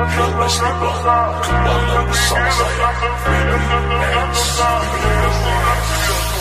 Hell, let's slip up. Cause I love the songs like Baby, Dance.